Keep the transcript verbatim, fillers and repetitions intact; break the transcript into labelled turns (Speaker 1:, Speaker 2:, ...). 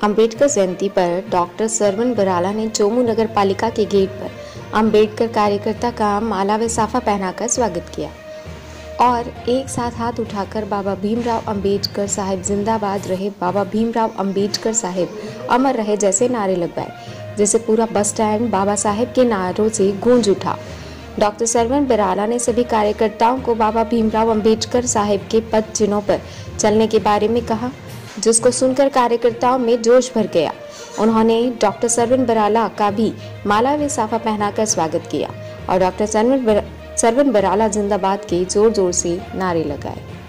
Speaker 1: अंबेडकर जयंती पर डॉक्टर सरवण बराला ने चोमू नगर पालिका के गेट पर अंबेडकर कार्यकर्ता का माला व साफा पहनाकर स्वागत किया और एक साथ हाथ उठाकर बाबा भीमराव अंबेडकर साहिब जिंदाबाद रहे, बाबा भीमराव अंबेडकर साहिब अमर रहे जैसे नारे लगवाए, जिससे पूरा बस स्टैंड बाबा साहेब के नारों से गूंज उठा। डॉक्टर सरवण बराला ने सभी कार्यकर्ताओं को बाबा भीमराव अंबेडकर साहिब के पद चिन्हों पर चलने के बारे में कहा, जिसको सुनकर कार्यकर्ताओं में जोश भर गया। उन्होंने डॉक्टर सरवण बराला का भी माला व साफा पहनाकर स्वागत किया और डॉक्टर सरवण सरवण बराला जिंदाबाद के जोर जोर से नारे लगाए।